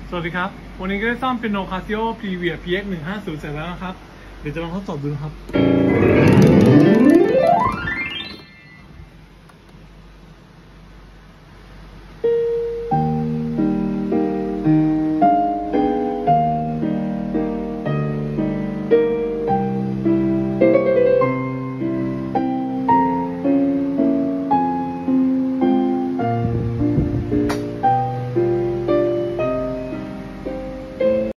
สวัสดีครับวันนี้ก็ได้ซ่อมเป็นโนคาซิโอพรีเวีย PX 150เสร็จแล้วนะครับเดี๋ยวจะลองทดสอบดูครับ